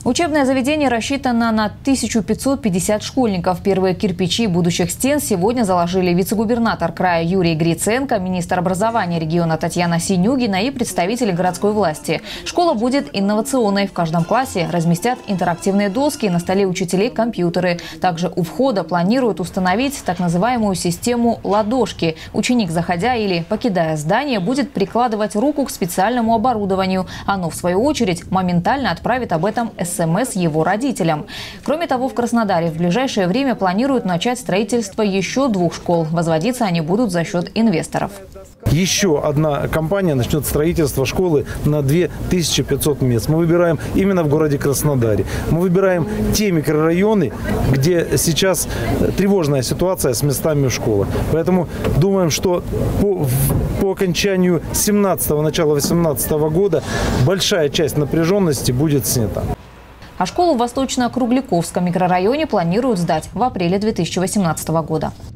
Учебное заведение рассчитано на 1550 школьников. Первые кирпичи будущих стен сегодня заложили вице-губернатор края Юрий Гриценко, министр образования региона Татьяна Синюгина и представители городской власти. Школа будет инновационной. В каждом классе разместят интерактивные доски, на столе учителей компьютеры. Также у входа планируют установить так называемую систему ладошки. Ученик, заходя или покидая здание, будет прикладывать руку к специальному оборудованию. Оно, в свою очередь, моментально отправит об этом СМС его родителям. Кроме того, в Краснодаре в ближайшее время планируют начать строительство еще 2 школ. Возводиться они будут за счет инвесторов. Еще одна компания начнет строительство школы на 2500 мест. Мы выбираем именно в городе Краснодаре. Мы выбираем те микрорайоны, где сейчас тревожная ситуация с местами в школах. Поэтому думаем, что по окончанию начала 2018 года большая часть напряженности будет снята. А школу в Восточно-Кругляковском микрорайоне планируют сдать в апреле 2018 года.